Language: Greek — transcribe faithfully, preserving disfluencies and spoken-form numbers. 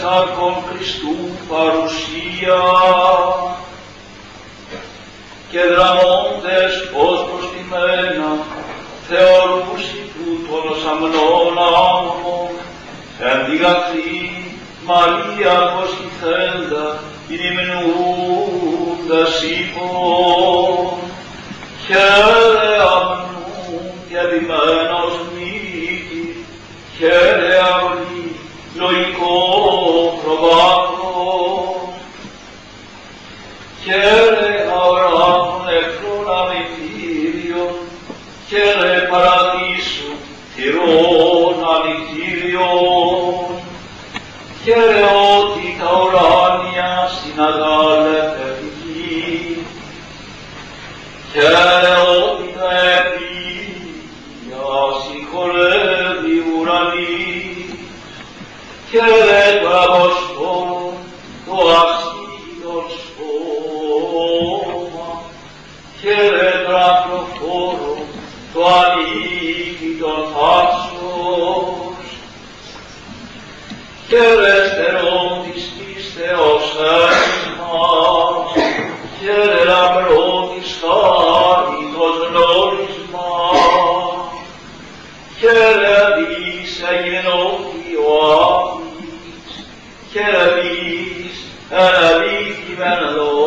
σάρκων Χριστού παρουσία και δραμώντες ως προστιμένα θεωρούσι τούτον ως αμνών άμμων εν τη γαθή Μαρία κοσχηθέντα υμνούντας είπων χαίρε αμνούν και επιμένος νίκη χαίρε αυλή λογικό προβάκρον χαίρε αοράκων εχθρών αμυκτήριων χαίρε παραδείσου θυρών αμυκτήριων χαίρε ότι τα ουράνια συναγάλετε γη χαίρε ότι τα επίγεια συγχωρεύει ουρανή χαίρε το Αποστόλο το αξίδων σώμα χαίρε το ακροφόρο το ανίκητον θάσος χαίρε στερών της πίστεως έσμας χαίρε λαμπρό της χάριτος γνώρισμα χαίρε δις εγενώτη ο Άβης χαίρε δις εν αλήθιμεν